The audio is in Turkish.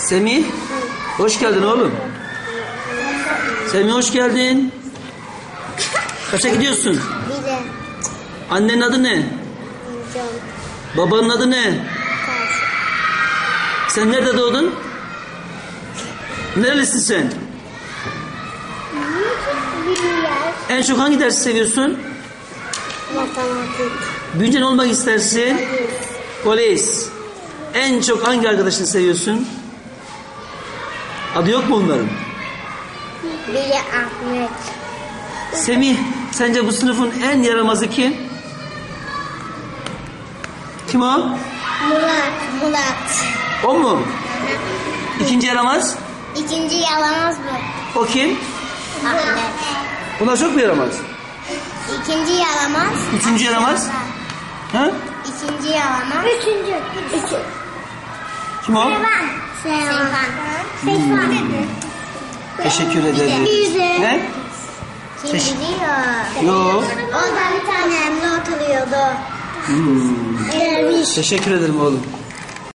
Semih, hoş geldin oğlum. Semih hoş geldin. Kaça gidiyorsun? Bile. Annenin adı ne? Can. Babanın adı ne? Taş. Sen nerede doğdun? Nerelisin sen? Bilyer. En çok hangi dersi seviyorsun? Matematik. Büyüyünce ne olmak istersin? Polis. En çok hangi arkadaşını seviyorsun? Adı yok mu onların? Biri Ahmet. Semih, sence bu sınıfın en yaramazı kim? Kim o? Murat. O mu? İkinci yaramaz? İkinci yalamaz mı? O kim? Ahmet. Bunlar çok mu yaramaz? İkinci yalamaz. Üçüncü yaramaz? Ha? İkinci yalamaz. Üçüncü. Kim o? Seyhan. Teşekkür ederim. Ne? Kim Teş- biliyor? Yo. Orada bir tane emni oturuyordu. Gelmiş. Teşekkür ederim oğlum.